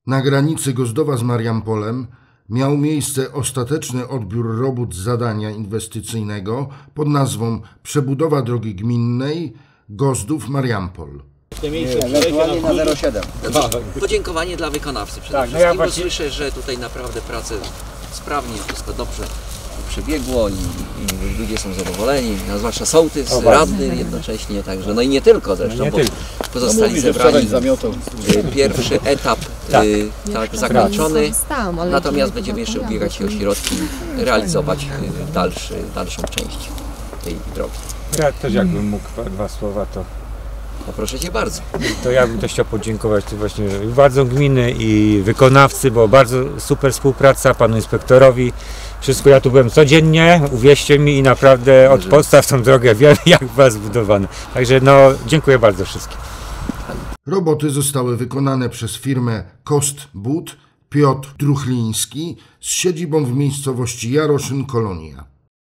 Na granicy Gozdowa z Mariampolem miał miejsce ostateczny odbiór robót zadania inwestycyjnego pod nazwą Przebudowa drogi gminnej Gozdów-Mariampol. Ewentualnie na 07. Podziękowanie dla wykonawcy przede wszystkim, bo słyszę, że tutaj naprawdę prace sprawnie, wszystko dobrze przebiegło i ludzie są zadowoleni, a zwłaszcza sołtys, radny jednocześnie, także no i nie tylko zresztą, bo pozostali zebrani. Pierwszy etap tak zakończony, natomiast będziemy jeszcze ubiegać się o środki, realizować dalszą część tej drogi. Ja też jakbym mógł dwa słowa, to... No proszę Cię bardzo. To ja bym też chciał podziękować właśnie władzom gminy i wykonawcy, bo bardzo super współpraca, panu inspektorowi. Wszystko, ja tu byłem codziennie, uwierzcie mi, i naprawdę od podstaw tą drogę wiem, jak była zbudowana. Także no, dziękuję bardzo wszystkim. Roboty zostały wykonane przez firmę Kostbud Piotr Druchliński z siedzibą w miejscowości Jaroszyn-Kolonia.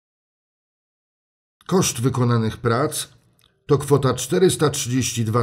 Koszt wykonanych prac to kwota 432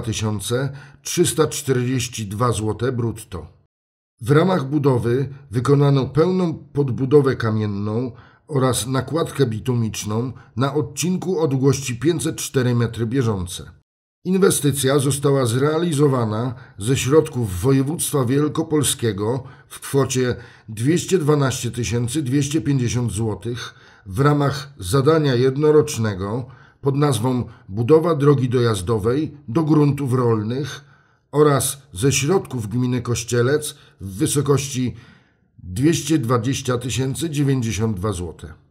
342 zł brutto. W ramach budowy wykonano pełną podbudowę kamienną oraz nakładkę bitumiczną na odcinku o długości 504 m bieżące. Inwestycja została zrealizowana ze środków województwa wielkopolskiego w kwocie 212 250 zł w ramach zadania jednorocznego pod nazwą Budowa drogi dojazdowej do gruntów rolnych oraz ze środków gminy Kościelec w wysokości 220 092 zł.